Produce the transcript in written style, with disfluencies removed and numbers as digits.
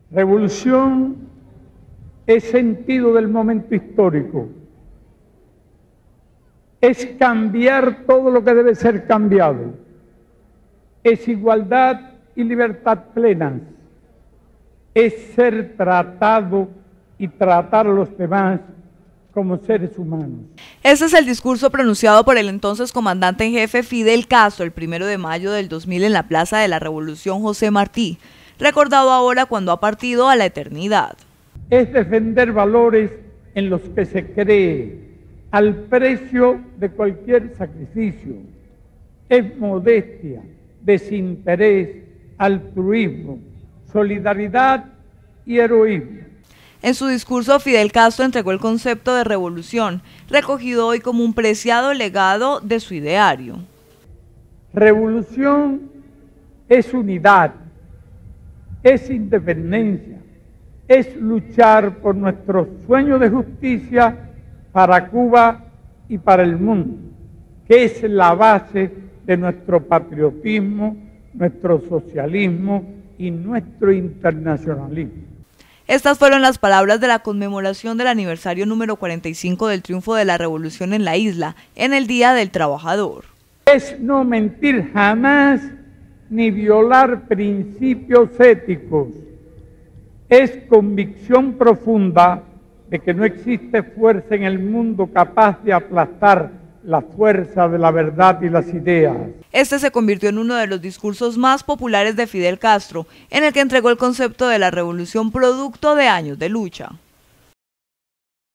Revolución es sentido del momento histórico, es cambiar todo lo que debe ser cambiado, es igualdad y libertad plenas, es ser tratado y tratar a los demás como seres humanos. Este es el discurso pronunciado por el entonces comandante en jefe Fidel Castro el 1 de mayo del 2000 en la Plaza de la Revolución José Martí, recordado ahora cuando ha partido a la eternidad. Es defender valores en los que se cree al precio de cualquier sacrificio. Es modestia, desinterés, altruismo, solidaridad y heroísmo. En su discurso, Fidel Castro entregó el concepto de revolución, recogido hoy como un preciado legado de su ideario. Revolución es unidad, es independencia, es luchar por nuestro sueño de justicia para Cuba y para el mundo, que es la base de nuestro patriotismo, nuestro socialismo y nuestro internacionalismo. Estas fueron las palabras de la conmemoración del aniversario número 45 del triunfo de la revolución en la isla, en el Día del Trabajador. Es no mentir jamás ni violar principios éticos. Es convicción profunda de que no existe fuerza en el mundo capaz de aplastar la fuerza de la verdad y las ideas. Este se convirtió en uno de los discursos más populares de Fidel Castro, en el que entregó el concepto de la revolución producto de años de lucha.